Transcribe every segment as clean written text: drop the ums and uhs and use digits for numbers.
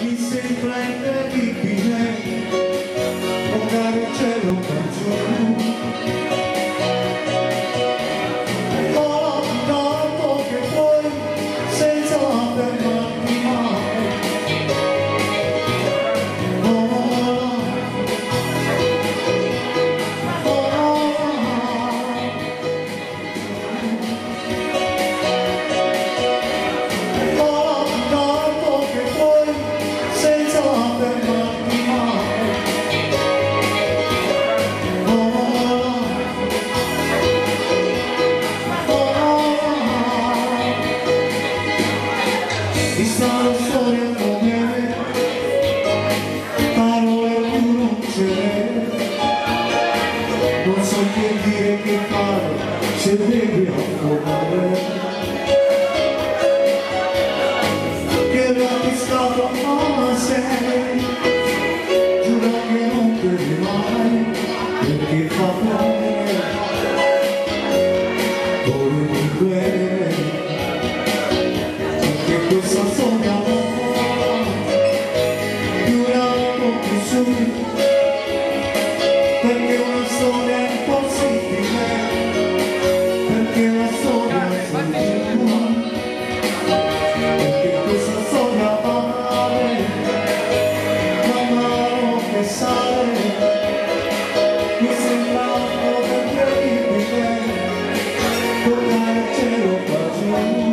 mi sembra incredibile, toccare il cielo per giù. Ho tanto che puoi, senza fermarti mai. Questa è la storia come me, parole più non c'è, non so che dire, che fare, se devi affogare, che l'ho stato ma sei, giura che non devi mai, perché fa bene, voi di quelli. Questa storia dura un po' più su, perché una storia è impossibile, perché la storia è solitudine, perché questa storia vale, man mano che sale, mi sembra un po' incredibile, toccare il cielo qua giù.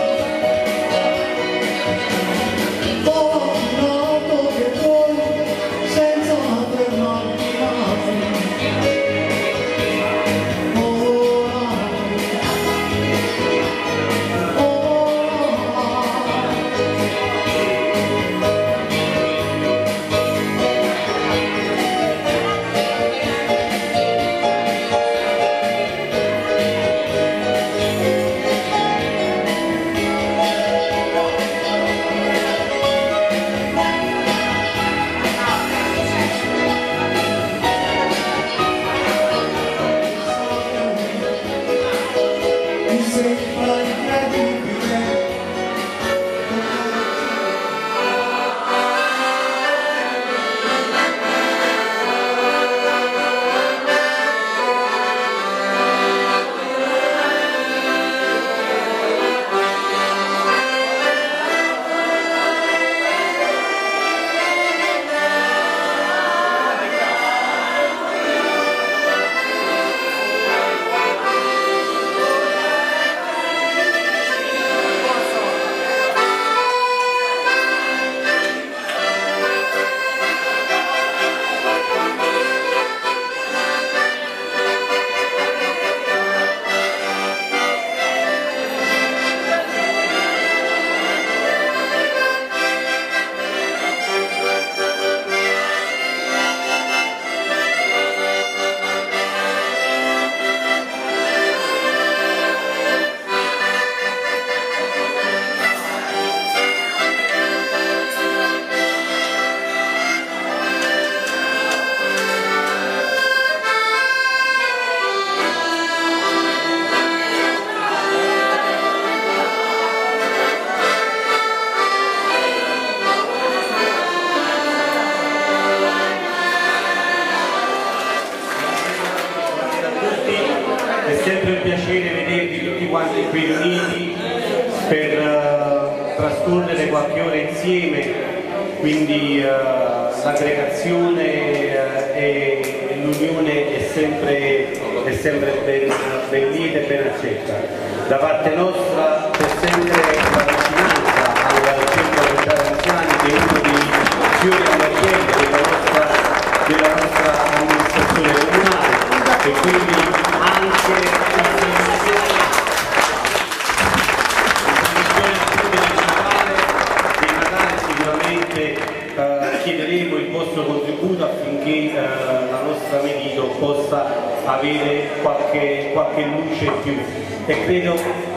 È sempre un piacere vedervi tutti quanti qui riuniti per trascorrere qualche ora insieme, quindi l'aggregazione e l'unione è sempre ben lieta e ben accetta. Da parte nostra c'è sempre la vicinanza al centro sociale anziani, che è uno dei fiori all'occhiello della nostra amministrazione comunale, e quindi anche sicuramente chiederemo il vostro contributo affinché la nostra Melito possa avere qualche luce in più, e credo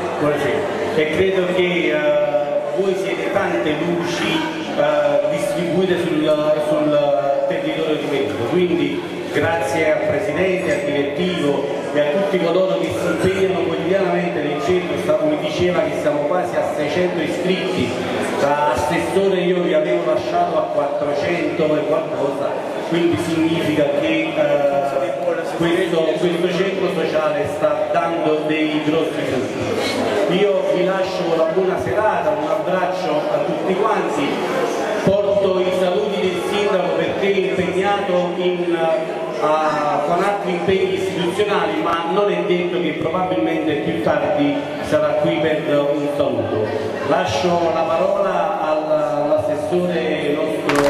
che voi siete tante luci distribuite sul territorio di Melito, quindi grazie al Presidente, al Direttivo e a tutti coloro che si impegnano quotidianamente nel centro. Mi diceva che siamo quasi a 600 iscritti. Da assessore io vi avevo lasciato 400 e qualcosa, quindi significa che questo centro sociale sta dando dei grossi frutti. Io vi lascio la buona serata, un abbraccio a tutti quanti, porto i saluti del sindaco perché è impegnato con altri impegni istituzionali, ma non è detto che probabilmente più tardi sarà qui per un saluto. Lascio la parola all'assessore nostro,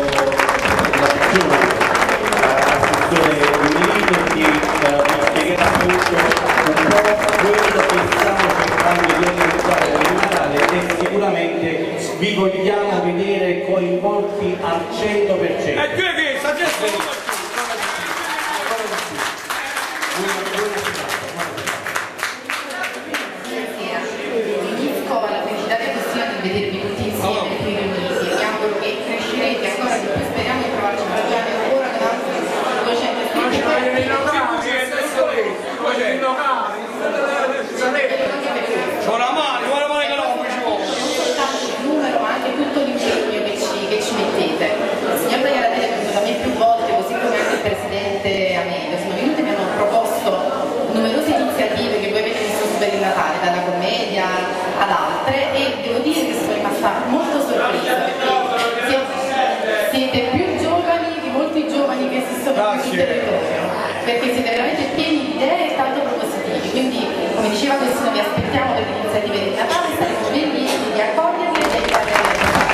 l'assessore Milito, che vi spiegherà appunto un po' quello che stiamo cercando di organizzare per il Natale e sicuramente vi vogliamo vedere coinvolti al 100%. Unisco alla felicità di vedervi tutti insieme qui riuniti. Mi auguro che crescerete ancora di più, speriamo di trovarci parlare ancora con altri docenti. C'ho la mano, guarda male che non ci vuole. Non soltanto il numero, ma anche tutto l'impegno che ci mettete. Il signor Tagliaratelle è venuto da me più volte, così come anche il presidente Amelio. Sono venuti e mi hanno proposto numerose iniziative che voi avete visto per il Natale, dalla commedia ad altre, e devo dire che sono rimasta molto sorpresa perché siete più giovani di molti giovani che esistono sul territorio, perché siete veramente pieni di idee e tanto propositivi, quindi come diceva Costino vi aspettiamo per le iniziative del Natale, saremo felici di accoglierle e di aiutarle a realizzare.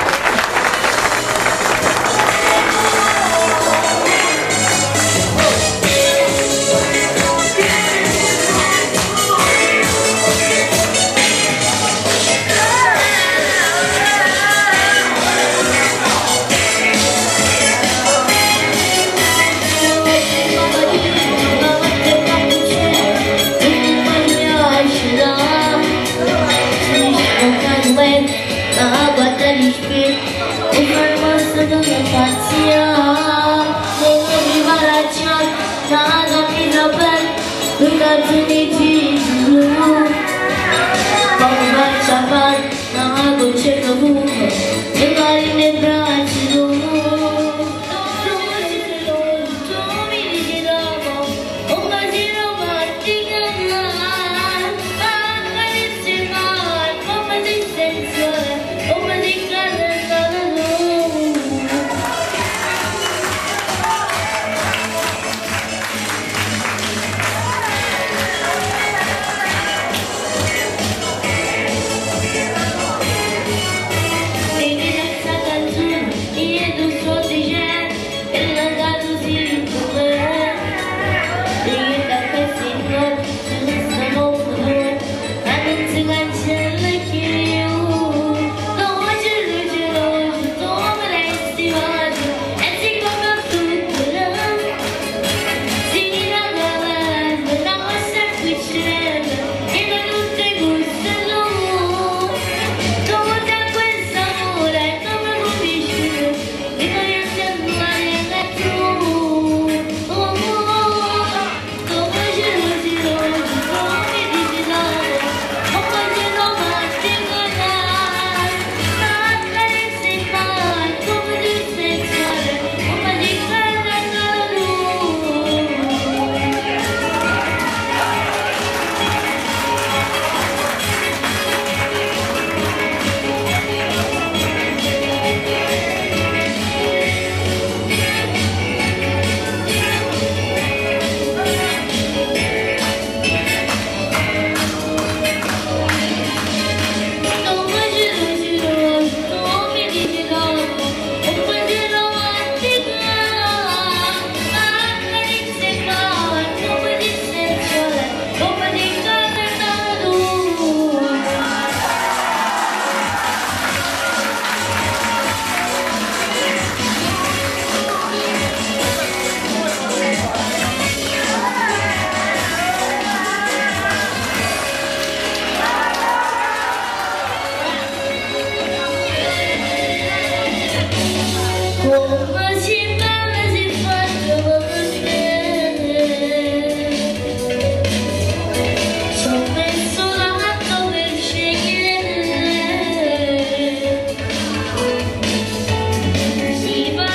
Keep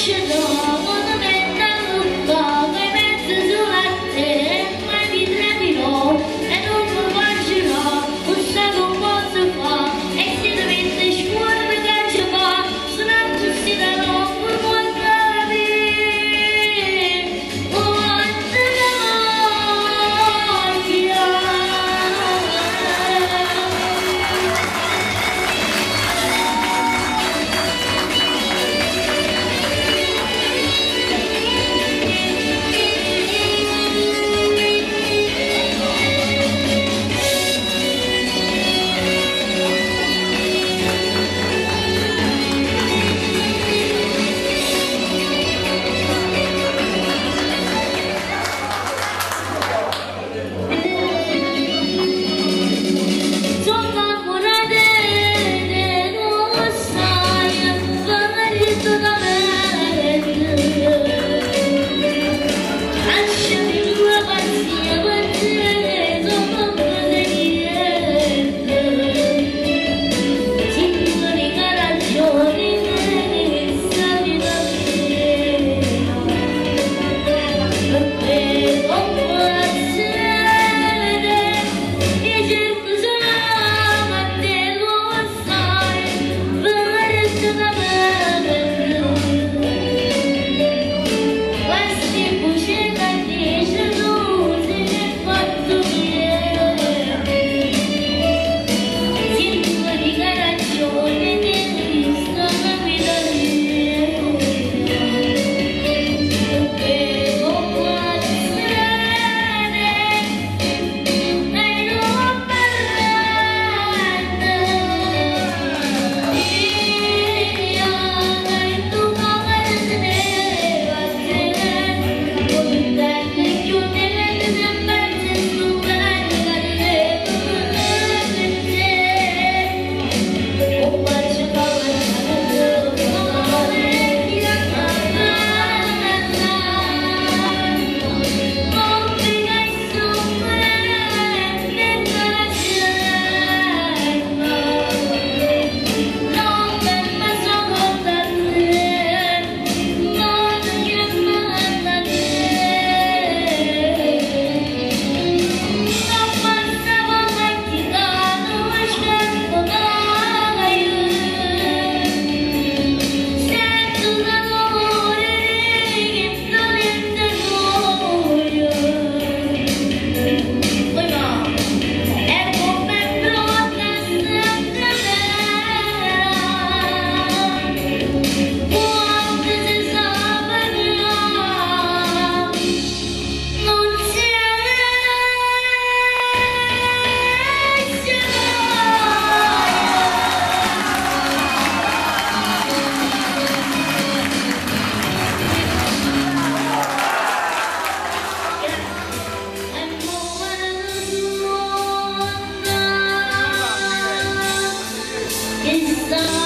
It's